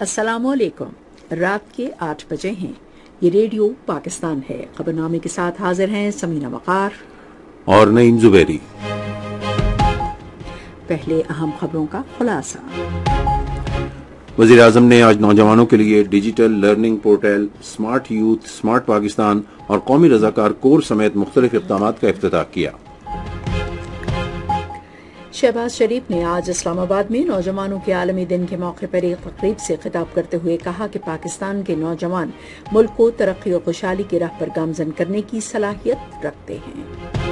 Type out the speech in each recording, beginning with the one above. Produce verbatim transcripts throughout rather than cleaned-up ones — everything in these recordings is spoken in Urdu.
अस्सलाम वालेकुम। रात के आठ बजे हैं। ये रेडियो पाकिस्तान है। खबरनामे के साथ हाजिर हैं समीना वकार और नईम जुबैरी। पहले अहम खबरों का खुलासा। वजीर आजम ने आज नौजवानों के लिए digital learning portal smart youth, smart Pakistan और कौमी रजाकार कोर समेत मुख्तलिफ इक़दामात का इफ्तिताह किया। शहबाज शरीफ ने आज इस्लामाबाद में नौजवानों के आलमी दिन के मौके पर एक तकरीब से खिताब करते हुए कहा कि पाकिस्तान के नौजवान मुल्क को तरक्की और खुशहाली की राह पर गामजन करने की सलाहियत रखते हैं।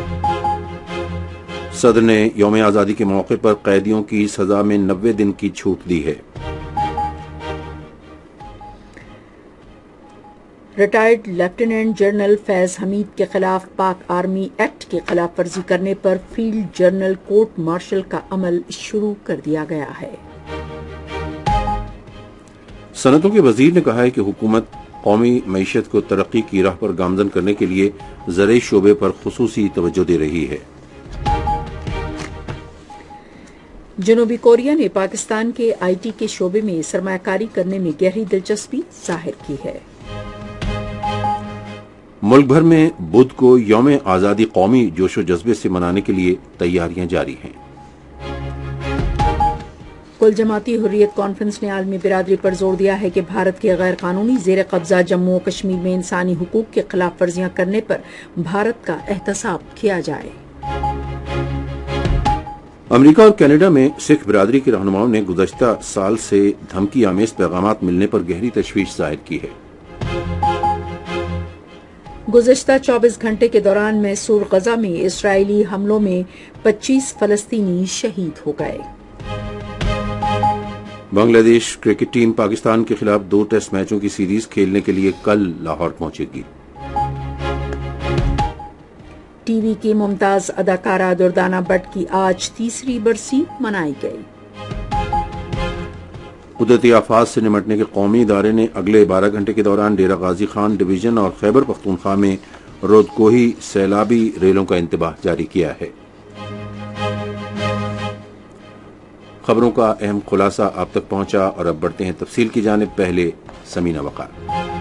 सदर ने यौम आज़ादी के मौके पर कैदियों की सजा में नब्बे दिन की छूट दी है। Retired lieutenant general Faiz Hamid के खिलाफ पाक आर्मी एक्ट की खिलाफ वर्जी करने पर फील्ड जनरल कोर्ट मार्शल का अमल शुरू कर दिया गया है। सनतों के वजीर ने कहा है कि हुकूमत कौमी मईशत को तरक्की की राह पर गामजन करने के लिए ज़राई शोबे पर खुसूसी तवज्जो दे रही है। जनूबी कोरिया ने पाकिस्तान के आई टी के शोबे में सरमायाकारी करने में गहरी दिलचस्पी जाहिर की है। मुल्क भर में बुध को यौम आज़ादी कौमी जोशो जज्बे से मनाने के लिए तैयारियां जारी हैं। कुल जमाती हुर्रियत कॉन्फ्रेंस ने आलमी बिरादरी पर जोर दिया है कि भारत के गैर कानूनी जेर कब्जा जम्मू और कश्मीर में इंसानी हुकूक के खिलाफ वर्जियां करने पर भारत का एहतसाब किया जाए। अमेरिका और कनाडा में सिख बिरादरी के रहनुमाओं ने गुज़श्ता साल से धमकी आमेज पैगामात मिलने पर गहरी तशवीश जाहिर की है। गुज़श्ता चौबीस घंटे के दौरान मैसूर गजा में इस्राएली हमलों में पच्चीस फलस्तीनी शहीद हो गए। बांग्लादेश क्रिकेट टीम पाकिस्तान के खिलाफ दो टेस्ट मैचों की सीरीज खेलने के लिए कल लाहौर पहुंचेगी। टीवी की मुमताज अदाकारा दुर्दाना भट्ट की आज तीसरी बरसी मनाई गई। कुदरती आफात से निमटने के कौमी इदारे ने अगले बारह घंटे के दौरान डेरा गाजी खान डिवीजन और खैबर पख्तूनख्वा में रोदकोही सैलाबी रेलों का इंतबाह जारी किया है। खबरों का अहम खुलासा आप तक पहुंचा और अब बढ़ते हैं तफसील की जानिब। पहले समीना वकार।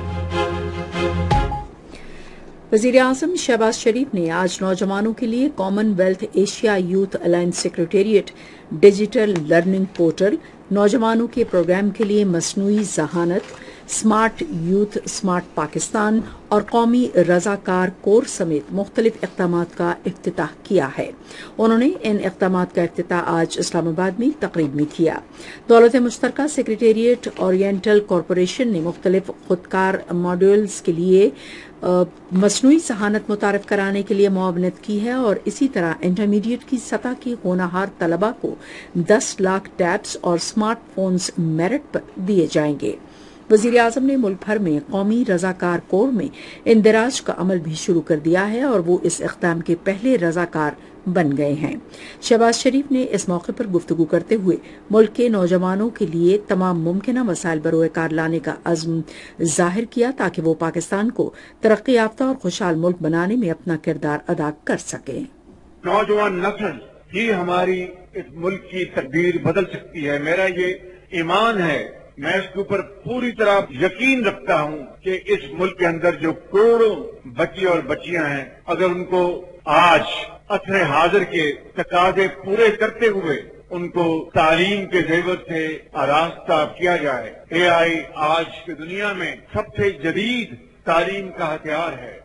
वजीर आजम शहबाज शरीफ ने आज नौजवानों के लिए Commonwealth Asia youth alliance secretariat digital learning portal, नौजवानों के प्रोग्राम के लिए मसनूई जहानत, स्मार्ट यूथ, स्मार्ट पाकिस्तान और कौमी रजाकार कोर समेत मुख्तलिफ इक़दामात का इफ्तिताह किया है। उन्होंने इन इक़दामात का इफ्तिताह आज इस्लामाबाद में तकरीब में किया। दौलत मुश्तरका सेक्रेटेरिएट ओरिएंटल कॉरपोरेशन ने मुख्तलिफ खुदकार मॉड्यूल्स के लिए मसनूई जहानत मुतारफ कराने के लिए मुआवनत की है और इसी तरह इंटरमीडिएट की सतह की होनहार तलबा को दस लाख टैब्स और स्मार्टफोन्स मेरिट पर दिए जाएंगे। वजीर आजम ने मुल्क भर में कौमी रजाकार कोर में इंदराज का अमल भी शुरू कर दिया है और वो इस इक़दाम के पहले रजाकार बन गए हैं। शहबाज शरीफ ने इस मौके पर गुफ्तगू करते हुए मुल्क के नौजवानों के लिए तमाम मुमकिन मसाइल बरोकार लाने का अज़्म जाहिर किया ताकि वो पाकिस्तान को तरक्की याफ्ता और खुशहाल मुल्क बनाने में अपना किरदार अदा कर सके। नौजवान नस्ल ही हमारी इस मुल्क की तकदीर बदल सकती है। मेरा ये ईमान है, मैं इसके ऊपर पूरी तरह यकीन रखता हूँ कि इस मुल्क के अंदर जो करोड़ों बच्चे और बच्चियां हैं, अगर उनको आज असर हाजिर के तकाजे पूरे करते हुए उनको तालीम के जेवर से आरास्ता किया जाए। ए आई आज की दुनिया में सबसे जदीद तालीम का हथियार है।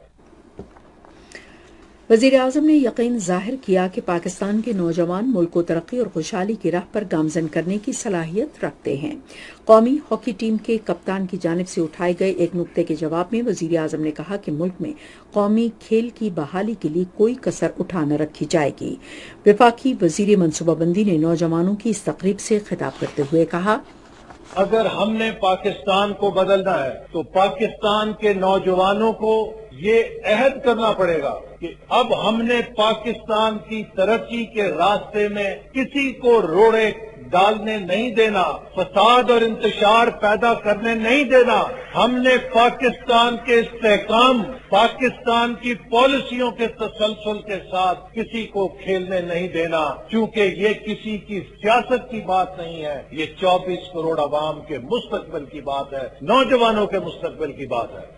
वजीर आजम ने यकीन जाहिर किया कि पाकिस्तान के नौजवान मुल्क को तरक्की और खुशहाली की राह पर गामजन करने की सलाहियत रखते हैं। कौमी हॉकी टीम के कप्तान की जानिब से उठाए गए एक नुक्ते के जवाब में वजीर आजम ने कहा कि मुल्क में कौमी खेल की बहाली के लिए कोई कसर उठा न रखी जाएगी। वफाकी वजीर मनसूबाबंदी ने नौजवानों की इस तकरीब से खिताब करते हुए कहा, अगर हमने पाकिस्तान को बदलना है तो पाकिस्तान के नौजवानों को ये अहद करना पड़ेगा कि अब हमने पाकिस्तान की तरक्की के रास्ते में किसी को रोड़े ڈالنے نہیں دینا، فساد اور انتشار پیدا کرنے نہیں دینا. ہم نے پاکستان کے استحکام، پاکستان کی پالیسیوں کے تسلسل کے ساتھ کسی کو کھیلنے نہیں دینا، کیونکہ یہ کسی کی سیاست کی بات نہیں ہے، یہ چوبیس کروڑ عوام کے مستقبل کی بات ہے، نوجوانوں کے مستقبل کی بات ہے.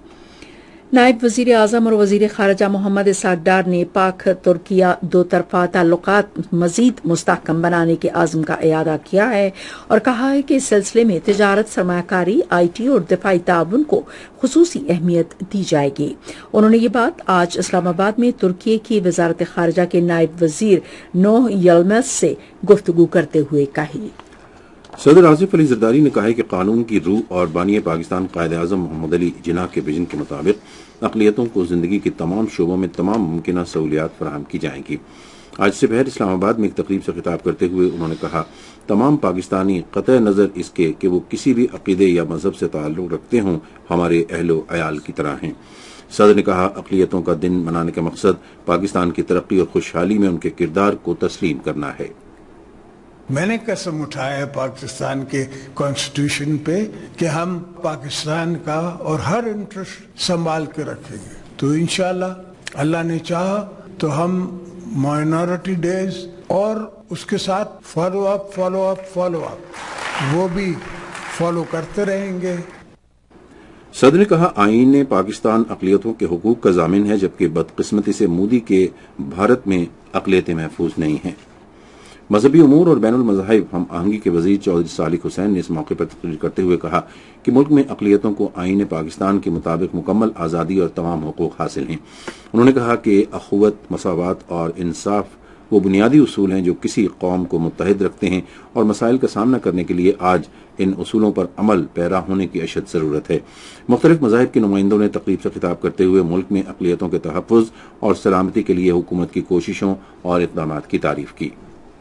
نائب وزیر اعظم اور وزیر خارجہ محمد اسحاق ڈار نے پاک ترکیہ دو طرفہ تعلقات مزید مستحکم بنانے کے عزم کا اعادہ کیا ہے اور کہا ہے کہ اس سلسلے میں تجارت، سرمایہ کاری، آئی ٹی اور دفاعی تعاون کو خصوصی اہمیت دی جائے گی. انہوں نے یہ بات آج اسلام آباد میں ترکی کی وزارت خارجہ کے نائب وزیر نوح یلمز سے گفتگو کرتے ہوئے کہی. صدر آصف علی زرداری نے کہا ہے کہ قانون کی روح اور بانی پاکستان قائد اعظم محمد علی جناح کے وژن کے مطابق اقلیتوں کو زندگی کے تمام شعبوں میں تمام ممکنہ سہولیات فراہم کی جائیں گی. آج سے پہر اسلام آباد میں ایک تقریب سے خطاب کرتے ہوئے انہوں نے کہا تمام پاکستانی قطع نظر اس کے کہ وہ کسی بھی عقیدے یا مذہب سے تعلق رکھتے ہوں ہمارے اہل و عیال کی طرح ہیں. صدر نے کہا اقلیتوں کا دن منانے کا مقصد پاکستان کی ترقی اور خوشحالی میں ان کے کردار کو تسلیم کرنا ہے. میں نے قسم اٹھایا ہے پاکستان کے کانسٹیٹیوشن پہ کہ ہم پاکستان کا اور ہر انٹرسٹ سنبھال کے رکھیں گے. تو انشاءاللہ اللہ نے چاہا تو ہم مائنورٹی ڈیز اور اس کے ساتھ follow up follow up follow up وہ بھی فالو کرتے رہیں گے. صدر نے کہا آئین پاکستان اقلیتوں کے حقوق کا ضامن ہے، جبکہ بدقسمتی سے مودی کے بھارت میں اقلیتیں محفوظ نہیں ہیں. مذہبی امور اور بین المذاہب ہم آہنگی کے وزیر چودھری صالح حسین نے اس موقع پر تقریر کرتے ہوئے کہا کہ ملک میں اقلیتوں کو آئین پاکستان کے مطابق مکمل آزادی اور تمام حقوق حاصل ہیں. انہوں نے کہا کہ اخوت، مساوات اور انصاف وہ بنیادی اصول ہیں جو کسی قوم کو متحد رکھتے ہیں اور مسائل کا سامنا کرنے کے لیے آج ان اصولوں پر عمل پیرا ہونے کی اشد ضرورت ہے. مختلف مذاہب کے نمائندوں نے تقریب سے خطاب کرتے ہوئے ملک میں اقلیتوں کے تحفظ اور سلامتی کے لیے حکومت کی کوششوں اور اقدامات کی تعریف کی.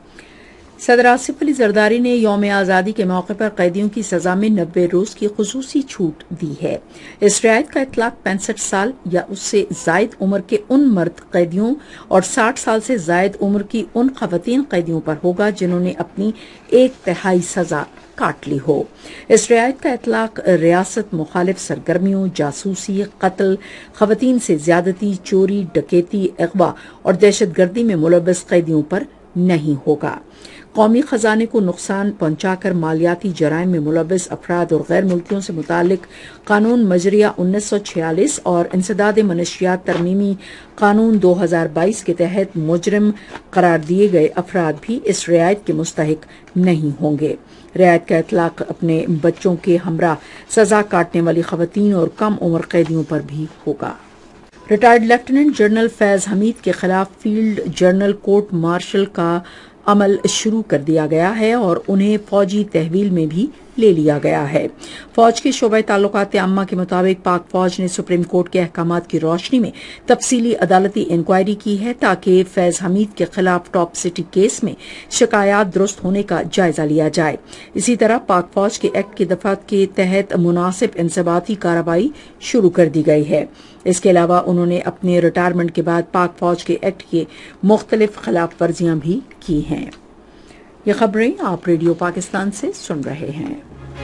صدر آصف علی زرداری نے یوم آزادی کے موقع پر قیدیوں کی سزا میں نبے روز کی خصوصی چھوٹ دی ہے. اس رعایت کا اطلاق پینسٹھ سال یا اس سے زائد عمر کے ان مرد قیدیوں اور ساٹھ سال سے زائد عمر کی ان خواتین قیدیوں پر ہوگا جنہوں نے اپنی ایک تہائی سزا کاٹ لی ہو. اس رعایت کا اطلاق ریاست مخالف سرگرمیوں، جاسوسی، قتل، خواتین سے زیادتی، چوری، ڈکیتی، اغوا اور دہشت گردی میں ملوث قیدیوں پر نہیں ہوگا. قومی خزانے کو نقصان پہنچا کر مالیاتی جرائم میں ملوث افراد اور غیر ملکیوں سے متعلق قانون مجریہ انیس سو چھیالیس اور انسداد منشیات ترمیمی قانون دو ہزار بائیس کے تحت مجرم قرار دیے گئے افراد بھی اس رعایت کے مستحق نہیں ہوں گے. رعایت کا اطلاق اپنے بچوں کے ہمراہ سزا کاٹنے والی خواتین اور کم عمر قیدیوں پر بھی ہوگا. Retired lieutenant general Faiz Hamid کے خلاف فیلڈ جنرل کورٹ مارشل کا عمل شروع کر دیا گیا ہے اور انہیں فوجی تحویل میں بھی لے لیا گیا ہے. فوج کے شعبہ تعلقات عامہ کے مطابق پاک فوج نے سپریم کورٹ کے احکامات کی روشنی میں تفصیلی عدالتی انکوائری کی ہے تاکہ فیض حمید کے خلاف ٹاپ سٹی کیس میں شکایات درست ہونے کا جائزہ لیا جائے. اسی طرح پاک فوج کے ایکٹ کی دفعات کے تحت مناسب انضباطی کارروائی شروع کر دی گئی ہے. اس کے علاوہ انہوں نے اپنے ریٹائرمنٹ کے بعد پاک فوج کے ایکٹ کی مختلف خلاف ورزیاں بھی کی ہیں. یہ خبریں آپ ریڈیو پاکستان سے سن رہے ہیں.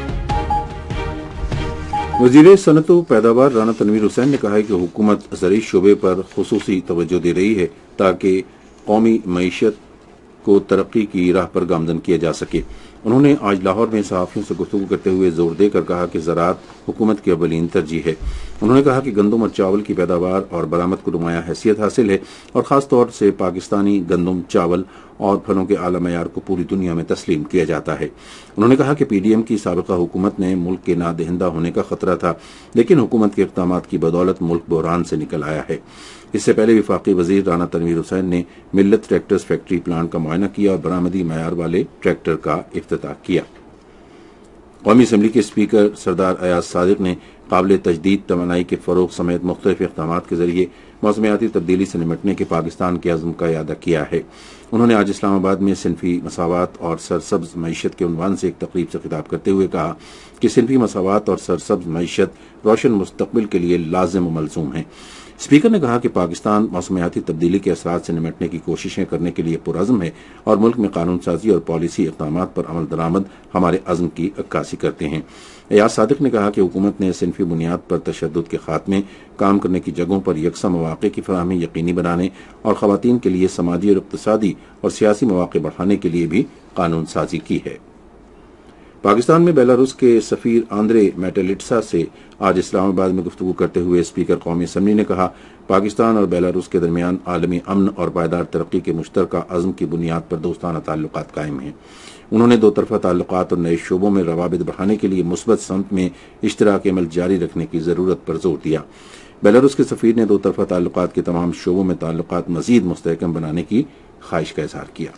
وزیر صنعت و پیداوار رانا تنویر حسین نے کہا ہے کہ حکومت زرعی شعبے پر خصوصی توجہ دے رہی ہے تاکہ قومی معیشت کو ترقی کی راہ پر گامزن کیا جا سکے. انہوں نے آج لاہور میں صحافیوں سے گفتگو کرتے ہوئے زور دے کر کہا کہ زراعت حکومت کی اولین ترجیح ہے. انہوں نے کہا کہ گندم اور چاول کی پیداوار اور برآمد کو نمایاں حیثیت حاصل ہے اور خاص طور سے پاکستانی گندم، چاول اور پھلوں کے اعلی معیار کو پوری دنیا میں تسلیم کیا جاتا ہے. انہوں نے کہا کہ پی ڈی ایم کی سابقہ حکومت نے ملک کے نادہندہ ہونے کا خطرہ تھا، لیکن حکومت کے اقدامات کی بدولت ملک بحران سے نکل آیا ہے. اس سے پہلے وفاقی وزیر رانا تنویر حسین نے ملت ٹریکٹرز فیکٹری پلانٹ کا معائنہ کیا اور برآمدی معیار والے ٹریکٹر کا افتتاح کیا. قومی اسمبلی کے اسپیکر سردار ایاز صادق نے قابل تجدید توانائی کے فروغ سمیت مختلف اقدامات کے ذریعے موسمیاتی تبدیلی سے نمٹنے کے پاکستان کے عزم کا اعادہ کیا ہے. انہوں نے آج اسلام آباد میں صنفی مساوات اور سرسبز معیشت کے عنوان سے ایک تقریب سے خطاب کرتے ہوئے کہا کہ صنفی مساوات اور سرسبز معیشت روشن مستقبل کے لیے لازم و ملزوم ہیں. اسپیکر نے کہا کہ پاکستان موسمیاتی تبدیلی کے اثرات سے نمٹنے کی کوششیں کرنے کے لیے پرعزم ہے اور ملک میں قانون سازی اور پالیسی اقدامات پر عمل درآمد ہمارے عزم کی عکاسی کرتے ہیں۔ ایاز صادق نے کہا کہ حکومت نے صنفی بنیاد پر تشدد کے خاتمے، کام کرنے کی جگہوں پر یکساں مواقع کی فراہمی یقینی بنانے اور خواتین کے لیے سماجی اور اقتصادی اور سیاسی مواقع بڑھانے کے لیے بھی قانون سازی کی ہے۔ پاکستان میں بیلاروس کے سفیر آندرے میٹلیٹسا سے آج اسلام آباد میں گفتگو کرتے ہوئے اسپیکر قومی اسمبلی نے کہا، پاکستان اور بیلاروس کے درمیان عالمی امن اور پائیدار ترقی کے مشترکہ عزم کی بنیاد پر دوستانہ تعلقات قائم ہیں۔ انہوں نے دو طرفہ تعلقات اور نئے شعبوں میں روابط بڑھانے کے لیے مثبت سمت میں اشتراک عمل جاری رکھنے کی ضرورت پر زور دیا۔ بیلاروس کے سفیر نے دو طرفہ تعلقات کے تمام شعبوں میں تعلقات مزید مستحکم بنانے کی خواہش کا اظہار کیا۔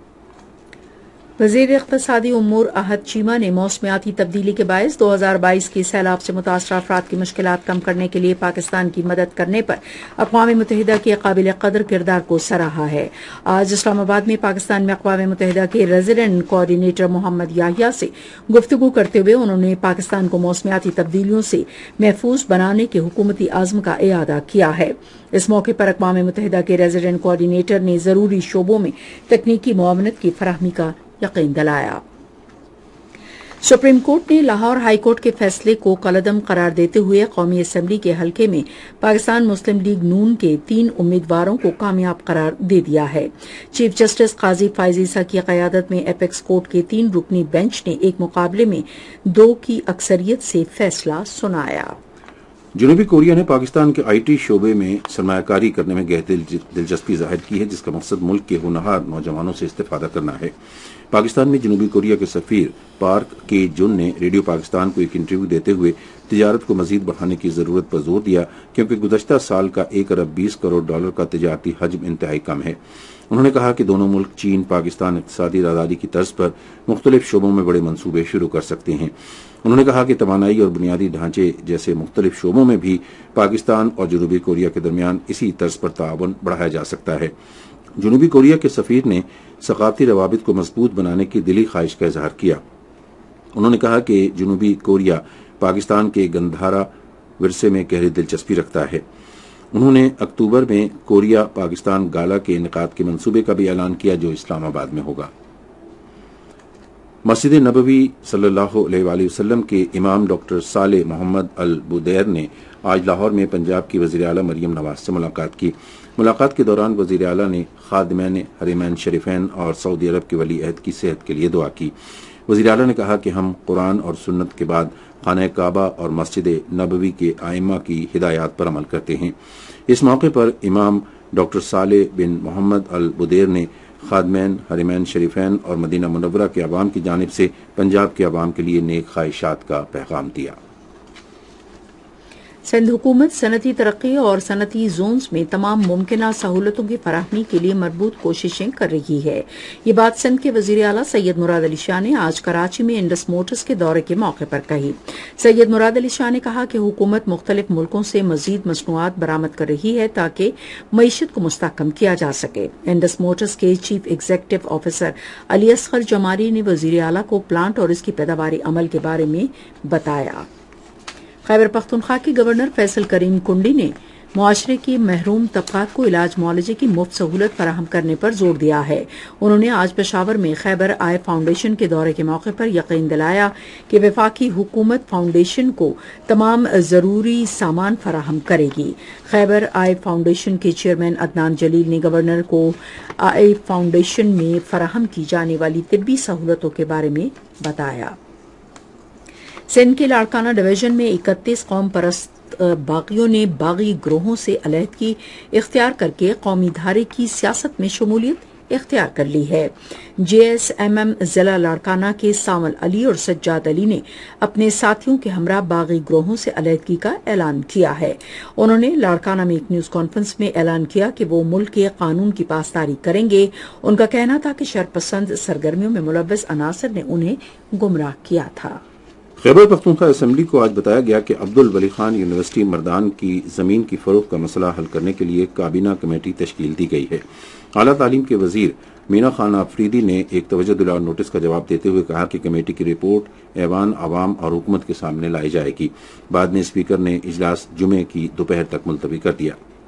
وزیر اقتصادی امور احد چیمہ نے موسمیاتی تبدیلی کے باعث دو ہزار بائیس کی سیلاب سے متاثرہ افراد کی مشکلات کم کرنے کے لیے پاکستان کی مدد کرنے پر اقوام متحدہ کے قابل قدر کردار کو سراہا ہے۔ آج اسلام آباد میں پاکستان میں اقوام متحدہ کے ریزیڈنٹ کوآرڈینیٹر محمد یحییٰ سے گفتگو کرتے ہوئے انہوں نے پاکستان کو موسمیاتی تبدیلیوں سے محفوظ بنانے کے حکومتی عزم کا اعادہ کیا ہے۔ اس موقع پر اقوام متحدہ کے ریزیڈنٹ کوآرڈینیٹر نے ضروری شعبوں میں تکنیکی معاونت کی فراہمی کا یقین دلایا۔ سپریم کورٹ نے لاہور ہائی کورٹ کے فیصلے کو کالعدم قرار دیتے ہوئے قومی اسمبلی کے حلقے میں پاکستان مسلم لیگ نون کے تین امیدواروں کو کامیاب قرار دے دیا ہے۔ چیف جسٹس قاضی فائز عیسیٰ کی قیادت میں ایپیکس کورٹ کے تین رکنی بینچ نے ایک مقابلے میں دو کی اکثریت سے فیصلہ سنایا۔ جنوبی کوریا نے پاکستان کے آئی ٹی شعبے میں سرمایہ کاری کرنے میں گہری دلچسپی ظاہر کی ہے، جس کا مقصد ملک کے ہونہار نوجوانوں سے استفادہ کرنا ہے۔ پاکستان میں جنوبی کوریا کے سفیر پارک کے جن نے ریڈیو پاکستان کو ایک انٹرویو دیتے ہوئے تجارت کو مزید بڑھانے کی ضرورت پر زور دیا، کیونکہ گزشتہ سال کا ایک ارب بیس کروڑ ڈالر کا تجارتی حجم انتہائی کم ہے۔ انہوں نے کہا کہ دونوں ملک چین پاکستان اقتصادی رازداری کی طرز پر مختلف شعبوں میں بڑے منصوبے شروع کر سکتے ہیں۔ انہوں نے کہا کہ توانائی اور بنیادی ڈھانچے جیسے مختلف شعبوں میں بھی پاکستان اور جنوبی کوریا کے درمیان اسی طرز پر تعاون بڑھایا جا سکتا ہے۔ جنوبی کوریا کے سفیر نے ثقافتی روابط کو مضبوط بنانے کی دلی خواہش کا اظہار کیا۔ انہوں نے کہا کہ جنوبی کوریا پاکستان کے گندھارا ورثے میں گہری دلچسپی رکھتا ہے۔ انہوں نے اکتوبر میں کوریا پاکستان گالا کے انعقاد کے منصوبے کا بھی اعلان کیا، جو اسلام آباد میں ہوگا۔ مسجد نبوی صلی اللہ علیہ وآلہ وسلم کے امام ڈاکٹر صالح محمد البدیر نے آج لاہور میں پنجاب کی وزیر اعلیٰ مریم نواز سے ملاقات کی۔ ملاقات کے دوران وزیر اعلیٰ نے خادمین حرمین شریفین اور سعودی عرب کے ولی عہد کی صحت کے لیے دعا کی۔ وزیر اعلیٰ نے کہا کہ ہم قرآن اور سنت کے بعد خانہ کعبہ اور مسجد نبوی کے ائمہ کی ہدایات پر عمل کرتے ہیں۔ اس موقع پر امام ڈاکٹر صالح بن محمد البدیر نے خادمین حرمین شریفین اور مدینہ منورہ کے عوام کی جانب سے پنجاب کے عوام کے لیے نیک خواہشات کا پیغام دیا۔ سندھ حکومت صنعتی ترقی اور صنعتی زونز میں تمام ممکنہ سہولتوں کی فراہمی کے لیے مربوط کوششیں کر رہی ہے۔ یہ بات سندھ کے وزیر اعلیٰ سید مراد علی شاہ نے آج کراچی میں انڈس موٹرز کے دورے کے موقع پر کہی۔ سید مراد علی شاہ نے کہا کہ حکومت مختلف ملکوں سے مزید مصنوعات برآمد کر رہی ہے تاکہ معیشت کو مستحکم کیا جا سکے۔ انڈس موٹرز کے chief executive officer Ali Asghar Jamari نے وزیر اعلیٰ کو پلانٹ اور اس کی پیداواری عمل کے بارے میں بتایا۔ خیبر پختونخوا کے گورنر فیصل کریم کنڈی نے معاشرے کے محروم طبقات کو علاج معالجے کی مفت سہولت فراہم کرنے پر زور دیا ہے۔ انہوں نے آج پشاور میں خیبر آئی فاؤنڈیشن کے دورے کے موقع پر یقین دلایا کہ وفاقی حکومت فاؤنڈیشن کو تمام ضروری سامان فراہم کرے گی۔ خیبر آئی فاؤنڈیشن کے چیئرمین عدنان جلیل نے گورنر کو آئی فاؤنڈیشن میں فراہم کی جانے والی طبی سہولتوں کے بارے میں بتایا۔ سندھ کے لاڑکانہ ڈویژن میں اکتیس قوم پرست باغیوں نے باغی گروہوں سے علیحدگی اختیار کر کے قومی دھارے کی سیاست میں شمولیت اختیار کر لی ہے۔ جے ایس ایم ایم ضلع لاڑکانہ کے ساول علی اور سجاد علی نے اپنے ساتھیوں کے ہمراہ باغی گروہوں سے علیحدگی کا اعلان کیا ہے۔ انہوں نے لاڑکانہ میں ایک نیوز کانفرنس میں اعلان کیا کہ وہ ملک کے قانون کی پاسداری کریں گے۔ ان کا کہنا تھا کہ شرپسند سرگرمیوں میں ملوث عناصر نے انہیں گمراہ کیا تھا۔ خیبر پختونخوا اسمبلی کو آج بتایا گیا کہ عبد الولی خان یونیورسٹی مردان کی زمین کی فروخت کا مسئلہ حل کرنے کے لیے کابینہ کمیٹی تشکیل دی گئی ہے۔ اعلیٰ تعلیم کے وزیر مینا خان آفریدی نے ایک توجہ دلاؤ نوٹس کا جواب دیتے ہوئے کہا کہ کمیٹی کی رپورٹ ایوان عوام اور حکومت کے سامنے لائی جائے گی۔ بعد میں اسپیکر نے اجلاس جمعے کی دوپہر تک ملتوی کر دیا۔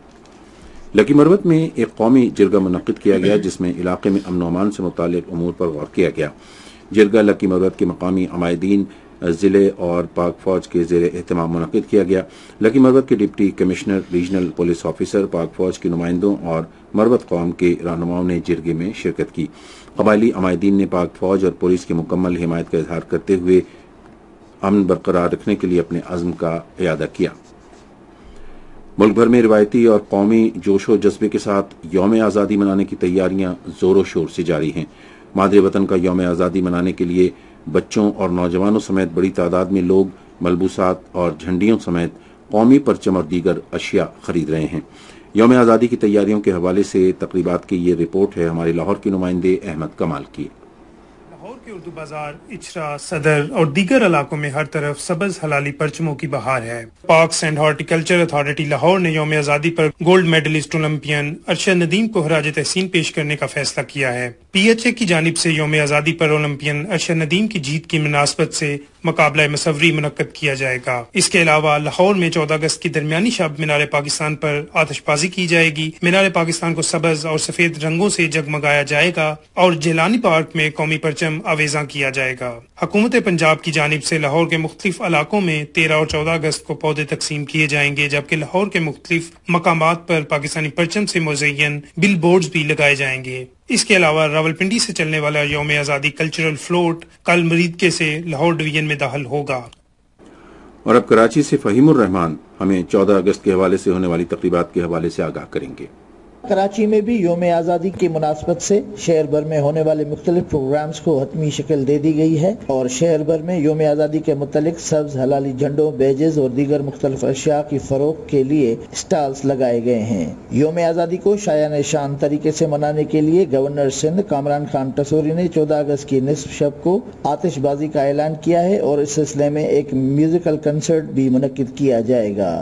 لکی مروت میں ایک قومی جرگہ منعقد کیا گیا جس میں علاقے میں امن و امان سے متعلق امور پر غور کیا گیا۔ جرگہ لکی مروت کے مقامی عمائدین، ضلع اور پاک فوج کے زیر اہتمام منعقد کیا گیا۔ لکی مروت کے deputy commissioner, regional police officer, Pak فوج کے نمائندوں اور مروت قوم کے رہنماؤں نے جرگے میں شرکت کی۔ قبائلی عمائدین نے پاک فوج اور پولیس کی مکمل حمایت کا اظہار کرتے ہوئے امن برقرار رکھنے کے لیے اپنے عزم کا اعادہ کیا۔ ملک بھر میں روایتی اور قومی جوش و جذبے کے ساتھ یوم آزادی منانے کی تیاریاں زور و شور سے جاری ہیں۔ مادر وطن کا یوم آزادی منانے کے لیے بچوں اور نوجوانوں سمیت بڑی تعداد میں لوگ ملبوسات اور جھنڈیوں سمیت قومی پرچم اور دیگر اشیاء خرید رہے ہیں۔ یوم آزادی کی تیاریوں کے حوالے سے تقریبات کی یہ رپورٹ ہے ہمارے لاہور کے نمائندے احمد کمال کی۔ لاہور کے اردو بازار، اچرا، صدر اور دیگر علاقوں میں ہر طرف سبز حلالی پرچموں کی بہار ہے۔ Parks and horticulture authority Lahore نے یوم آزادی پر gold medalist Olympian Arshad Nadeem کو خراج تحسین پیش کرنے کا فیصلہ کیا ہے۔ پی ایچ اے کی جانب سے یوم آزادی پر اولمپئن ارشد ندیم کی جیت کی مناسبت سے مقابلہ مصوری منعقد کیا جائے گا۔ اس کے علاوہ لاہور میں چودہ اگست کی درمیانی شب مینار پاکستان پر آتش بازی کی جائے گی۔ مینار پاکستان کو سبز اور سفید رنگوں سے جگمگایا جائے گا اور جیلانی پارک میں قومی پرچم آویزاں کیا جائے گا۔ حکومت پنجاب کی جانب سے لاہور کے مختلف علاقوں میں تیرہ اور چودہ اگست کو پودے تقسیم کیے جائیں گے، جبکہ لاہور کے مختلف مقامات پر پاکستانی پرچم سے مزین بل بورڈز بھی لگائے جائیں گے۔ اس کے علاوہ راولپنڈی سے چلنے والا یوم آزادی کلچرل فلوٹ کل مریدکے سے لاہور ڈویژن میں داخل ہوگا۔ اور اب کراچی سے فہیم الرحمان ہمیں چودہ اگست کے حوالے سے ہونے والی تقریبات کے حوالے سے آگاہ کریں گے۔ کراچی میں بھی یوم آزادی کی مناسبت سے شہر بھر میں ہونے والے مختلف پروگرامز کو حتمی شکل دے دی گئی ہے اور شہر بھر میں یوم آزادی کے متعلق سبز حلالی جھنڈوں، بیجز اور دیگر مختلف اشیاء کی فروخت کے لیے اسٹالز لگائے گئے ہیں۔ یوم آزادی کو شایان شان طریقے سے منانے کے لیے گورنر سندھ کامران خان ٹسوری نے چودہ اگست کی نصف شب کو آتش بازی کا اعلان کیا ہے اور اس سلسلے میں ایک میوزیکل کنسرٹ بھی منعقد کیا جائے گا۔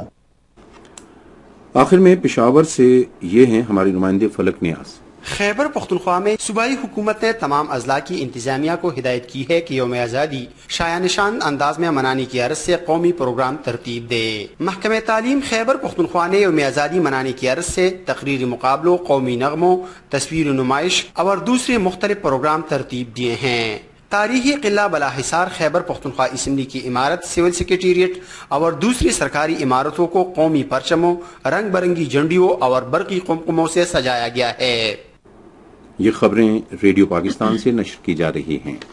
آخر میں پشاور سے یہ ہیں ہماری نمائندے فلک نیاز۔ خیبر پختونخوا میں صوبائی حکومت نے تمام اضلاع کی انتظامیہ کو ہدایت کی ہے کہ یوم آزادی شایان شان انداز میں منانے کی غرض سے قومی پروگرام ترتیب دے۔ محکمہ تعلیم خیبر پختونخوا نے یوم آزادی منانے کی غرض سے تقریری مقابلوں، قومی نغموں، تصویر نمائش اور دوسرے مختلف پروگرام ترتیب دیے ہیں۔ تاریخی قلعہ بلا حصار خیبر پختونخوا اسمبلی کی عمارت، سول سیکریٹریٹ اور دوسری سرکاری عمارتوں کو قومی پرچموں، رنگ برنگی جھنڈیوں اور برقی قمقموں سے سجایا گیا ہے۔ یہ خبریں ریڈیو پاکستان سے نشر کی جا رہی ہیں۔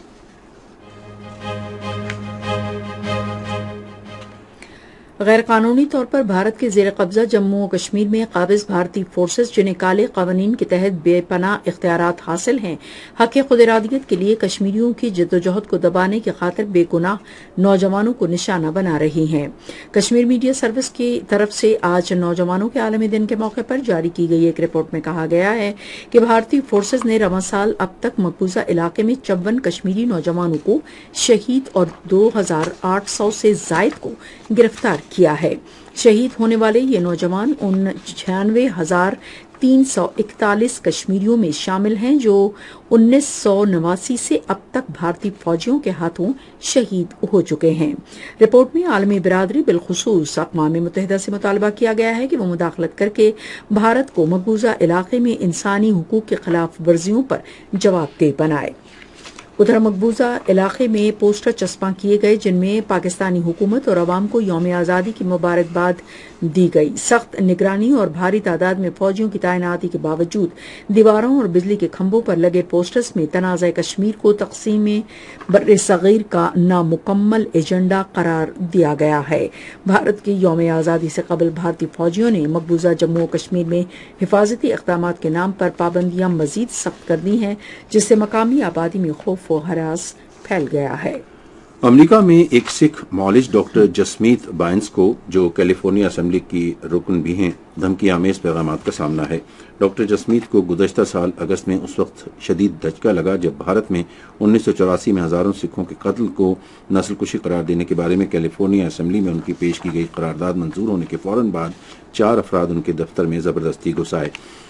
غیر قانونی طور پر بھارت کے زیر قبضہ جموں و کشمیر میں قابض بھارتی فورسز جنہیں کالے قوانین کے تحت بے پناہ اختیارات حاصل ہیں، حق خود ارادیت کے لیے کشمیریوں کی جدوجہد کو دبانے کی خاطر بے گناہ نوجوانوں کو نشانہ بنا رہی ہیں۔ کشمیر میڈیا سروس کی طرف سے آج نوجوانوں کے عالمی دن کے موقع پر جاری کی گئی ایک رپورٹ میں کہا گیا ہے کہ بھارتی فورسز نے رواں سال اب تک مقبوضہ علاقے میں چون کشمیری نوجوانوں کو شہید اور دو ہزار آٹھ سو سے زائد کو گرفتار کیا ہے۔ شہید ہونے والے یہ نوجوان ان چھیانوے ہزار تین سو اکتالیس کشمیریوں میں شامل ہیں جو انیس سو نواسی سے اب تک بھارتی فوجیوں کے ہاتھوں شہید ہو چکے ہیں۔ رپورٹ میں عالمی برادری بالخصوص اقوام متحدہ سے مطالبہ کیا گیا ہے کہ وہ مداخلت کر کے بھارت کو مقبوضہ علاقے میں انسانی حقوق کے خلاف ورزیوں پر جواب دہ بنائے۔ ادھر مقبوضہ علاقے میں پوسٹر چسپاں کیے گئے جن میں پاکستانی حکومت اور عوام کو یوم آزادی کی مبارکباد دی گئی۔ سخت نگرانی اور بھاری تعداد میں فوجیوں کی تعیناتی کے باوجود دیواروں اور بجلی کے کھمبوں پر لگے پوسٹرز میں تنازع کشمیر کو تقسیم بر صغیر کا نامکمل ایجنڈا قرار دیا گیا ہے۔ بھارت کی یوم آزادی سے قبل بھارتی فوجیوں نے مقبوضہ جموں و کشمیر میں حفاظتی اقدامات کے نام پر پابندیاں مزید سخت کر دی ہیں، جس سے مقامی آبادی میں خوف و ہراس پھیل گیا ہے۔ امریکہ میں ایک سکھ معالج ڈاکٹر جسمیت بائنس کو، جو کیلیفورنیا اسمبلی کی رکن بھی ہیں، دھمکی آمیز پیغامات کا سامنا ہے۔ ڈاکٹر جسمیت کو گزشتہ سال اگست میں اس وقت شدید دھچکا لگا جب بھارت میں انیس سو چوراسی میں ہزاروں سکھوں کے قتل کو نسل کشی قرار دینے کے بارے میں کیلیفورنیا اسمبلی میں ان کی پیش کی گئی قرارداد منظور ہونے کے فوراً بعد چار افراد ان کے دفتر میں زبردستی گھس آئے۔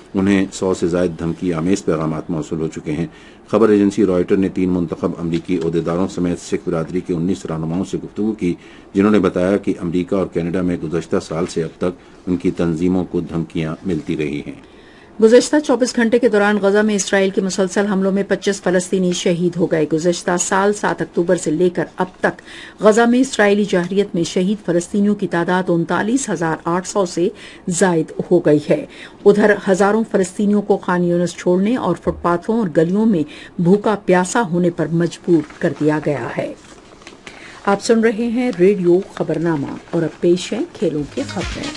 انہیں سو سے زائد دھمکی آمیز پیغامات موصول ہو چکے ہیں۔ خبر ایجنسی رائٹر نے تین منتخب امریکی عہدیداروں سمیت سکھ برادری کے انیس رہنماؤں سے گفتگو کی، جنہوں نے بتایا کہ امریکہ اور کینیڈا میں گزشتہ سال سے اب تک ان کی تنظیموں کو دھمکیاں ملتی رہی ہیں۔ گزشتہ چوبیس گھنٹے کے دوران غزہ میں اسرائیل کے مسلسل حملوں میں پچیس فلسطینی شہید ہو گئے۔ گزشتہ سال سات اکتوبر سے لے کر اب تک غزہ میں اسرائیلی جارحیت میں شہید فلسطینیوں کی تعداد انتالیس ہزار آٹھ سو سے زائد ہو گئی ہے۔ ادھر ہزاروں فلسطینیوں کو خان یونس چھوڑنے اور فٹ پاتھوں اور گلیوں میں بھوکا پیاسا ہونے پر مجبور کر دیا گیا ہے۔ آپ سن رہے ہیں ریڈیو خبرنامہ اور اب پیش ہیں کھیلوں کی خبریں۔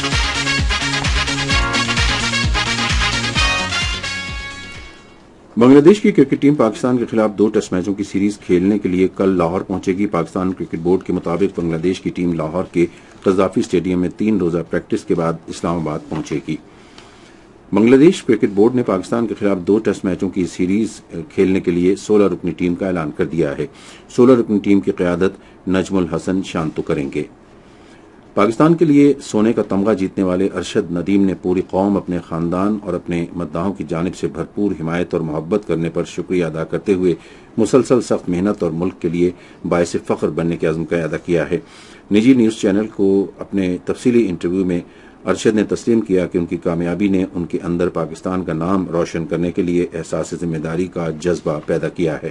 بنگلہ دیش کی کرکٹ ٹیم پاکستان کے خلاف دو ٹیسٹ میچوں کی سیریز کھیلنے کے لیے کل لاہور پہنچے گی۔ پاکستان کرکٹ بورڈ کے مطابق بنگلہ دیش کی ٹیم لاہور کے قذافی اسٹیڈیم میں تین روزہ پریکٹس کے بعد اسلام آباد پہنچے گی۔ بنگلہ دیش کرکٹ بورڈ نے پاکستان کے خلاف دو ٹیسٹ میچوں کی سیریز کھیلنے کے لیے سولہ رکنی ٹیم کا اعلان کر دیا ہے۔ سولہ رکنی ٹیم کی قیادت نجم الحسن شانتو کریں گے۔ پاکستان کے لیے سونے کا تمغہ جیتنے والے ارشد ندیم نے پوری قوم، اپنے خاندان اور اپنے مداحوں کی جانب سے بھرپور حمایت اور محبت کرنے پر شکریہ ادا کرتے ہوئے مسلسل سخت محنت اور ملک کے لیے باعث فخر بننے کے عزم کا اعادہ کیا ہے۔ نجی نیوز چینل کو اپنے تفصیلی انٹرویو میں ارشد نے تسلیم کیا کہ ان کی کامیابی نے ان کے اندر پاکستان کا نام روشن کرنے کے لیے احساس ذمہ داری کا جذبہ پیدا کیا ہے۔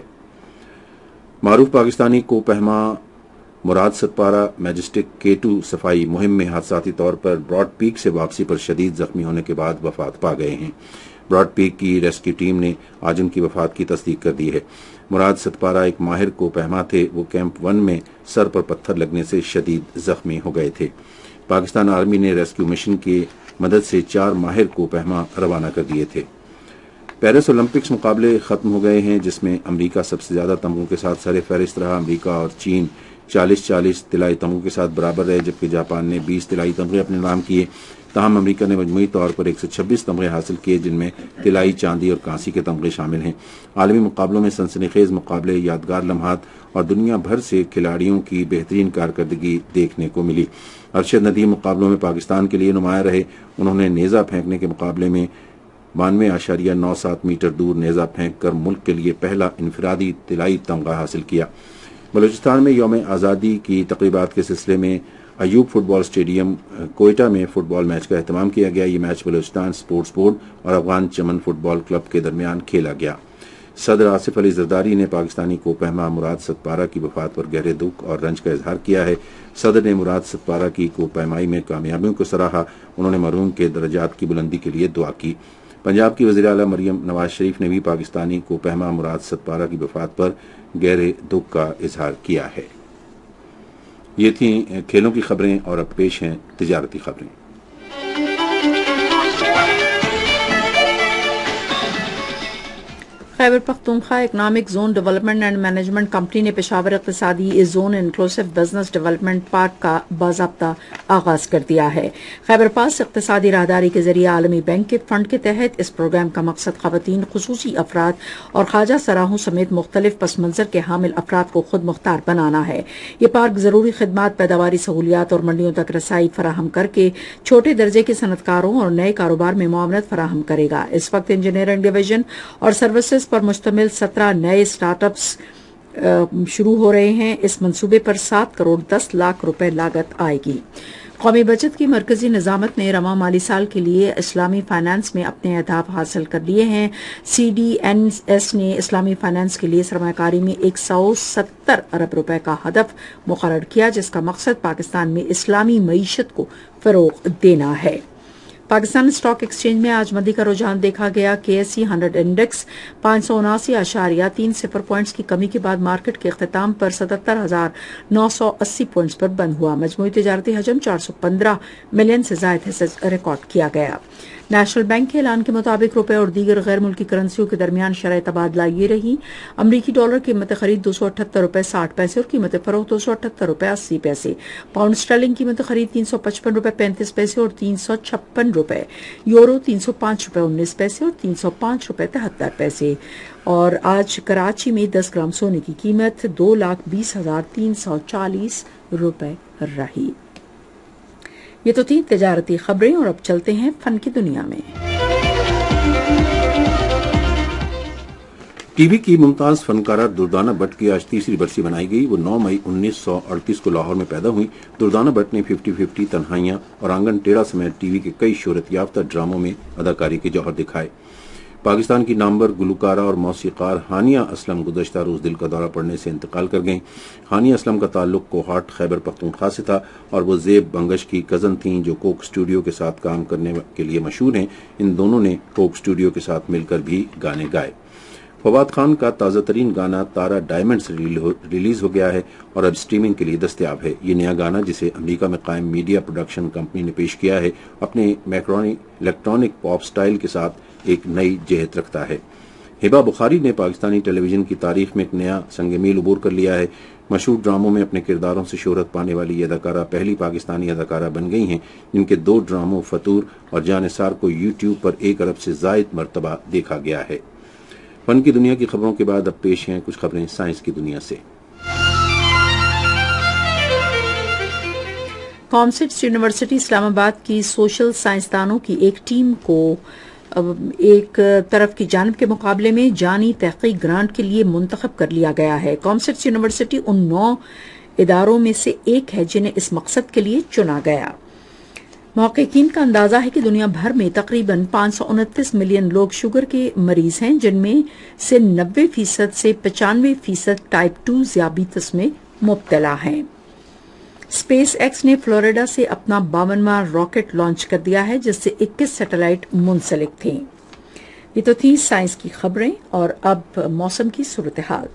معروف پاکستانی کو پہما مراد ستپارہ میجسٹک کے ٹو صفائی مہم میں حادثاتی طور پر براڈ پیک سے واپسی پر شدید زخمی ہونے کے بعد وفات پا گئے ہیں۔ براڈ پیک کی ریسکیو ٹیم نے آج ان کی وفات کی تصدیق کر دی ہے۔ مراد ستپارہ ایک ماہر کو پہما تھے، وہ کیمپ ون میں سر پر پتھر لگنے سے شدید زخمی ہو گئے تھے۔ پاکستان آرمی نے ریسکیو مشن کی مدد سے چار ماہر کو پہما روانہ کر دیے تھے۔ پیرس اولمپکس مقابلے ختم ہو گئے ہیں، جس میں امریکہ سب سے زیادہ تمغوں کے ساتھ سر فہرست رہا۔ امریکہ اور چین چالیس چالیس طلائی تمغوں کے ساتھ برابر رہے، جبکہ جاپان نے بیس طلائی تمغے اپنے نام کیے۔ تاہم امریکہ نے مجموعی طور پر ایک سو چھبیس تمغے حاصل کیے، جن میں طلائی، چاندی اور کانسی کے تمغے شامل ہیں۔ عالمی مقابلوں میں سنسنی خیز مقابلے، یادگار لمحات اور دنیا بھر سے کھلاڑیوں کی بہترین کارکردگی دیکھنے کو ملی۔ ارشد ندیم مقابلوں میں پاکستان کے لیے نمایاں رہے۔ انہوں نے نیزہ پھینکنے کے مقابلے میں بانوے اشاریہ نو سات میٹر دور نیزہ پھینک کر ملک کے لیے پہلا انفرادی طلائی تمغہ حاصل کیا۔ بلوچستان میں یوم آزادی کی تقریبات کے سلسلے میں Ayub football stadium Quetta میں فٹ بال میچ کا اہتمام کیا گیا۔ یہ میچ بلوچستان سپورٹس بورڈ اور افغان چمن فٹ بال کلب کے درمیان کھیلا گیا۔ صدر آصف علی زرداری نے پاکستانی کو پہما مراد ستپارہ کی وفات پر گہرے دکھ اور رنج کا اظہار کیا ہے۔ صدر نے مراد ستپارہ کی کو پہمائی میں کامیابیوں کو سراہا۔ انہوں نے مرحوم کے درجات کی بلندی کے لیے دعا کی۔ پنجاب کی وزیر اعلیٰ مریم نواز شریف نے بھی پاکستانی کو پہما مراد ستپارہ کی وفات پر گہرے دکھ کا اظہار کیا ہے۔ یہ تھیں کھیلوں کی خبریں اور اب پیش ہیں تجارتی خبریں۔ Khyber Pakhtunkhwa economic zone development and management company نے پشاور اقتصادی zone inclusive business development park کا باضابطہ آغاز کر دیا ہے۔ خیبر پاس اقتصادی راہداری کے ذریعے عالمی بینک کے فنڈ کے تحت اس پروگرام کا مقصد خواتین، خصوصی افراد اور خواجہ سراہوں سمیت مختلف پس منظر کے حامل افراد کو خود مختار بنانا ہے۔ یہ پارک ضروری خدمات، پیداواری سہولیات اور منڈیوں تک رسائی فراہم کر کے چھوٹے درجے کے صنعتکاروں اور نئے کاروبار میں معاونت فراہم کرے گا۔ اس وقت انجینئرنگ ڈویژن اور سروسز پر مشتمل سترہ نئے سٹارٹ اپس شروع ہو رہے ہیں۔ اس منصوبے پر سات کروڑ دس لاکھ روپے لاگت آئے گی۔ قومی بچت کی مرکزی نظامت نے رواں مالی سال کے لیے اسلامی فائنانس میں اپنے اہداف حاصل کر لیے ہیں۔ سی ڈی این ایس نے اسلامی فائنانس کے لیے سرمایہ کاری میں ایک سو ستر ارب روپے کا ہدف مقرر کیا، جس کا مقصد پاکستان میں اسلامی معیشت کو فروغ دینا ہے۔ پاکستان اسٹاک ایکسچینج میں آج مندی کا رجحان دیکھا گیا۔ کے ایس سی ہنڈریڈ انڈیکس پانچ سو اناسی اشاریہ تین صفر پوائنٹس کی کمی کے بعد مارکیٹ کے اختتام پر ستہتر ہزار نو سو اسی پوائنٹس پر بند ہوا۔ مجموعی تجارتی حجم چار سو پندرہ ملین سے زائد حصہ ریکارڈ کیا گیا۔ نیشنل بینک کے اعلان کے مطابق روپے اور دیگر غیر ملکی کرنسیوں کے درمیان شرح تبادلہ یہ رہی: امریکی ڈالر قیمت خرید دو سو اٹھہتر روپے ساٹھ پیسے اور قیمت فروخت دو سو اٹھہتر روپے اسی پیسے۔ پاؤنڈ اسٹرلنگ قیمت خرید تین سو پچپن روپے پینتیس پیسے اور تین سو چھپن روپے۔ یورو تین سو پانچ روپے انیس پیسے اور تین سو پانچ روپے تہتر پیسے۔ اور آج کراچی میں دس گرام سونے کی قیمت دو لاکھ بیس ہزار تین سو چالیس روپے رہی۔ یہ تو تھی تجارتی خبریں اور اب چلتے ہیں فن کی دنیا میں۔ ٹی وی کی ممتاز فنکارہ دردانہ بٹ کی آج تیسری برسی منائی گئی. وہ نو مئی انیس سو اڑتیس کو لاہور میں پیدا ہوئی. دردانہ بٹ نے ففٹی ففٹی، تنہائیاں اور آنگن ٹیڑھا سمیت ٹی وی کے کئی شہرت یافتہ ڈراموں میں اداکاری کے جوہر دکھائے. پاکستان کی نامور گلوکارہ اور موسیقار ہانیہ اسلم گزشتہ روز دل کا دورہ پڑنے سے انتقال کر گئیں. ہانیہ اسلم کا تعلق کوہاٹ خیبر پختونخوا سے تھا اور وہ زیب بنگش کی کزن تھیں جو کوک اسٹوڈیو کے ساتھ کام کرنے کے لیے مشہور ہیں. ان دونوں نے کوک اسٹوڈیو کے ساتھ مل کر بھی گانے گائے. فواد خان کا تازہ ترین گانا تارا ڈائمنڈز ریلیز ہو گیا ہے اور اب اسٹریمنگ کے لیے دستیاب ہے. یہ نیا گانا جسے امریکہ میں قائم میڈیا پروڈکشن کمپنی نے پیش کیا ہے اپنے میکرونی الیکٹرانک پاپ سٹائل کے ساتھ ایک نئی جہت رکھتا ہے. ہبا بخاری نے پاکستانی ٹیلی ویژن کی تاریخ میں ایک نیا سنگ میل عبور کر لیا ہے. مشہور ڈراموں میں اپنے کرداروں سے شہرت پانے والی یہ اداکارہ پہلی پاکستانی اداکارہ بن گئی ہیں جن کے دو ڈراموں فطور اور جاں نثار کو یوٹیوب پر ایک ارب سے زائد مرتبہ دیکھا گیا ہے. فن کی دنیا کی خبروں کے بعد اب پیش ہیں کچھ خبریں سائنس کی دنیا سے. کامسٹس یونیورسٹی اسلام آباد کی سوشل سائنسدانوں کی ایک ٹیم کو ایک طرف کی جانب کے مقابلے میں جانی تحقیق گرانٹ کے لیے منتخب کر لیا گیا ہے. کامسٹس یونیورسٹی ان نو اداروں میں سے ایک ہے جنہیں اس مقصد کے لیے چنا گیا. محققین کا اندازہ ہے کہ دنیا بھر میں تقریباً پانچ سو انتیس ملین لوگ شوگر کے مریض ہیں جن میں سے نبے فیصد سے پچانوے فیصد ٹائپ ٹو ذیابیطس میں مبتلا ہیں. اسپیس ایکس نے فلوریڈا سے اپنا باونواں راکٹ لانچ کر دیا ہے جس سے اکیس سیٹلائٹ منسلک تھیں. یہ تو تھی سائنس کی خبریں اور اب موسم کی صورتحال.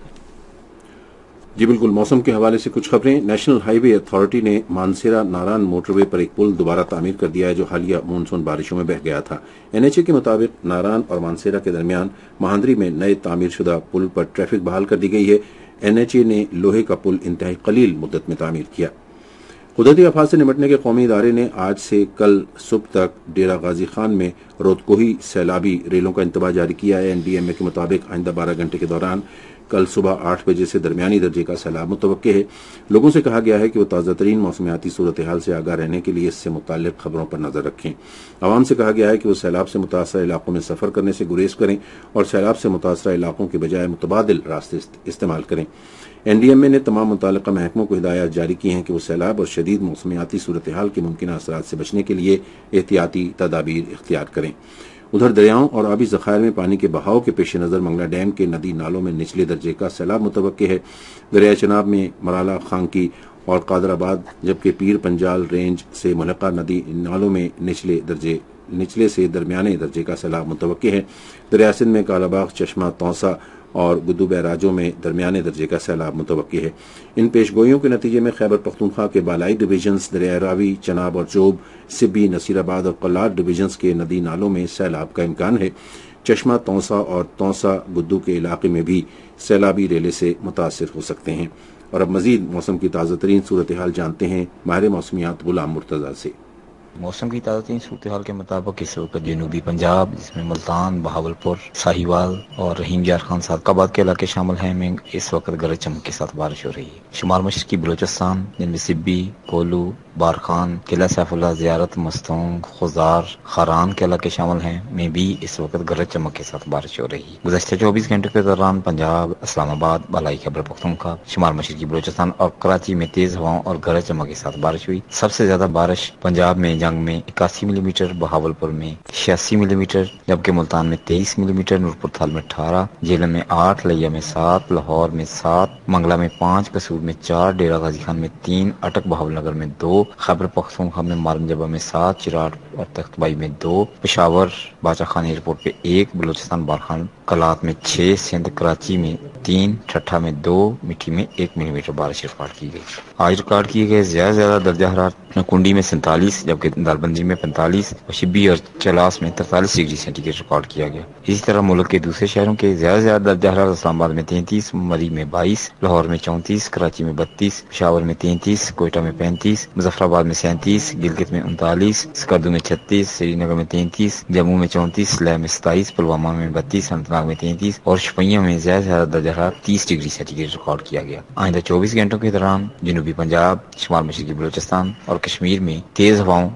جی بالکل، موسم کے حوالے سے کچھ خبریں. نیشنل ہائی وے اتھارٹی نے مانسیرا ناران موٹر وے پر ایک پل دوبارہ تعمیر کر دیا ہے جو حالیہ مونسون بارشوں میں بہہ گیا تھا. این ایچ اے کے مطابق ناران اور مانسیرا کے درمیان مہاندری میں نئے تعمیر شدہ پل پر ٹریفک بحال کر دی گئی ہے. این ایچ اے نے لوہے کا پل انتہائی قلیل مدت میں تعمیر کیا. قدرتی آفات سے نمٹنے کے قومی ادارے نے آج سے کل صبح تک ڈیرہ غازی خان میں رودکوہی سیلابی ریلوں کا انتباہ جاری کیا ہے. این ڈی ایم اے کے مطابق آئندہ بارہ گھنٹے کے دوران کل صبح آٹھ بجے سے درمیانی درجے کا سیلاب متوقع ہے. لوگوں سے کہا گیا ہے کہ وہ تازہ ترین موسمیاتی صورتحال سے آگاہ رہنے کے لیے اس سے متعلق خبروں پر نظر رکھیں. عوام سے کہا گیا ہے کہ وہ سیلاب سے متاثرہ علاقوں میں سفر کرنے سے گریز کریں اور سیلاب سے متاثرہ علاقوں کے بجائے متبادل راستے استعمال کریں. این ڈی ایم اے نے تمام متعلقہ محکموں کو ہدایات جاری کی ہیں کہ وہ سیلاب اور شدید موسمیاتی صورتحال کے ممکنہ اثرات سے بچنے کے لیے احتیاطی تدابیر اختیار کریں. ادھر دریاؤں اور آبی ذخائر میں پانی کے بہاؤ کے پیش نظر منگلا ڈیم کے ندی نالوں میں نچلے درجے کا سیلاب متوقع ہے. دریائے چناب میں مرالا خانکی اور قادر آباد جبکہ پیر پنجال رینج سے ملحقہ ندی نالوں میں نچلے درجے نچلے سے درمیانے درجے کا سیلاب متوقع ہے. دریا سندھ میں کالا باغ، چشمہ، توسا اور گدو بیراجوں میں درمیانے درجے کا سیلاب متوقع ہے. ان پیش گوئیوں کے نتیجے میں خیبر پختونخوا کے بالائی ڈویژنز، دریائے راوی، چناب اور جوب، سبی، نصیر آباد اور قلات ڈویژنز کے ندی نالوں میں سیلاب کا امکان ہے. چشمہ، توسا اور توسا گدو کے علاقے میں بھی سیلابی ریلے سے متاثر ہو سکتے ہیں. اور اب مزید موسم کی تازہ ترین صورتحال جانتے ہیں ماہر موسمیات غلام مرتضیٰ سے. موسم کی تازہ ترین صورتحال کے مطابق اس وقت جنوبی پنجاب جس میں ملتان، بہاولپور، ساہیوال اور رحیم یار خان صادقآباد کے علاقے شامل ہیں میں اس وقت گرج چمک کے ساتھ بارش ہو رہی ہے. شمال مشرقی بلوچستان جن میں سبی، کولو، بارخان، قلعہ سیف اللہ، زیارت، مستونگ، خزار، خاران کے علاقے شامل ہیں میں بھی اس وقت گرج چمک کے ساتھ بارش ہو رہی ہے. گزشتہ چوبیس گھنٹوں کے دوران پنجاب، اسلام آباد، بالائی خیبر پختونخوا، شمال مشرقی بلوچستان اور کراچی میں تیز ہواؤں اور گرج چمک کے ساتھ بارش ہوئی. سب سے زیادہ بارش پنجاب میں جنگ میں اکاسی ملی میٹر، بہاولپور میں چھیاسی ملی میٹر جبکہ ملتان میں تیئیس ملی میٹر، نورپور تھال میں اٹھارہ، جیلم میں آٹھ، لیا میں سات، لاہور میں سات، منگلا میں پانچ، قصور میں چار، ڈیرہ غازی خان میں تین، اٹک بہاول نگر میں دو، خیبر پختونخوا میں مارن جبہ میں سات، چراٹ اور تخت بائی میں دو، پشاور باچا خان ایئرپورٹ پہ ایک، بلوچستان بارخان کلات میں چھ، سندھ کراچی میں تین، ٹھٹھا میں دو، مٹھی میں ایک ملی میٹر بارش ریکارڈ کی گئی. آج ریکارڈ کیے گئے زیادہ زیادہ درجہ حرارت کنڈی میں سینتالیس جبکہ دالبندی میں پینتالیس اور شبی اور چلاس میں ترتالیس ڈگری سینٹی گریڈ ریکارڈ کیا گیا. اسی طرح ملک کے دوسرے شہروں کے زیادہ سے زیادہ درجہ حرارت اسلام آباد میں تینتیس، مری میں بائیس، لاہور میں چونتیس، کراچی میں بتیس، پشاور میں تینتیس، کوئٹہ میں پینتیس، مظفر آباد میں سینتیس، گلگت میں انتالیس، سکردو میں چھتیس، سری نگر میں تینتیس، جموں میں چونتیس، لیہ میں ستائیس، پلوامہ میں بتیس، اننت ناگ میں تینتیس اور شپیاں میں زیادہ سے زیادہ درجہ حرارت تیس ڈگری سینٹی گریڈ ریکارڈ کیا گیا. آئندہ چوبیس گھنٹوں کے دوران جنوبی پنجاب، شمال مشرقی بلوچستان اور کشمیر میں تیز ہواؤں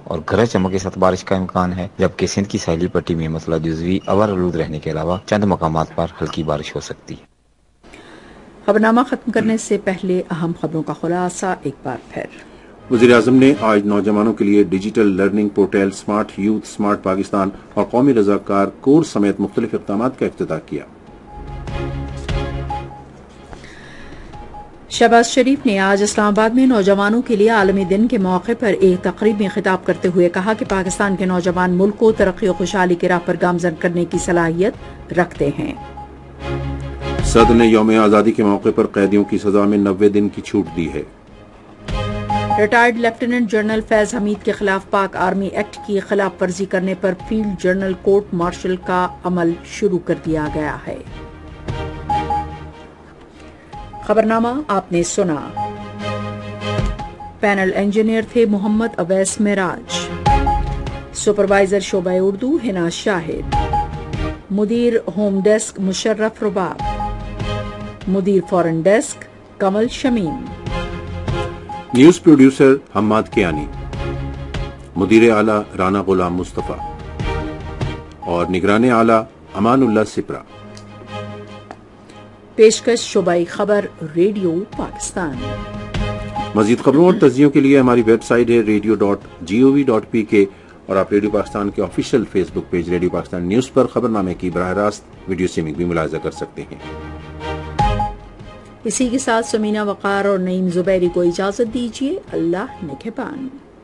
اور گرج چمک کے ساتھ بارش کا امکان ہے، جبکہ سندھ کی ساحلی پٹی میں مسئلہ جزوی اور آلود رہنے کے علاوہ چند مقامات پر ہلکی بارش ہو سکتی ہے۔ خبرنامہ ختم کرنے سے پہلے اہم خبروں کا خلاصہ ایک بار پھر۔ وزیر اعظم نے آج نوجوانوں کے لیے digital learning portal smart youth smart Pakistan اور قومی رضاکار کورس سمیت مختلف اقدامات کا افتتاح کیا۔ شہباز شریف نے آج اسلام آباد میں نوجوانوں کے لیے عالمی دن کے موقع پر ایک تقریب میں خطاب کرتے ہوئے کہا کہ پاکستان کے نوجوان ملک کو ترقی و خوشحالی کی راہ پر گامزن کرنے کی صلاحیت رکھتے ہیں۔ صدر نے یوم آزادی کے موقع پر قیدیوں کی سزا میں نوے دن کی چھوٹ دی ہے۔ Retired lieutenant general Faiz Hamid کے خلاف پاک آرمی ایکٹ کی خلاف ورزی کرنے پر فیلڈ جنرل کورٹ مارشل کا عمل شروع کر دیا گیا ہے۔ خبرنامہ آپ نے سنا۔ پینل انجینئر تھے محمد اویس معراج، سپروائزر شعبہ اردو ہنا شاہد، مدیر ہوم ڈیسک مشرف رباب، مدیر foreign desk Kamal Shamim, news producer Hammad Kiani, مدیر اعلیٰ رانا غلام مصطفیٰ اور نگران اعلیٰ امان اللہ سپرا۔ پیشکش شعبۂ خبر ریڈیو پاکستان۔ مزید خبروں اور تجزیوں کے لیے ہماری ویب سائٹ ہے radio dot G O V dot P K اور آپ ریڈیو پاکستان کے official Facebook page radio Pakistan news پر خبر نامے کی براہ راست ویڈیو اسٹریمنگ بھی ملاحظہ کر سکتے ہیں۔ اسی کے ساتھ سمینہ وقار اور نعیم زبیری کو اجازت دیجیے۔ اللہ نگہبان۔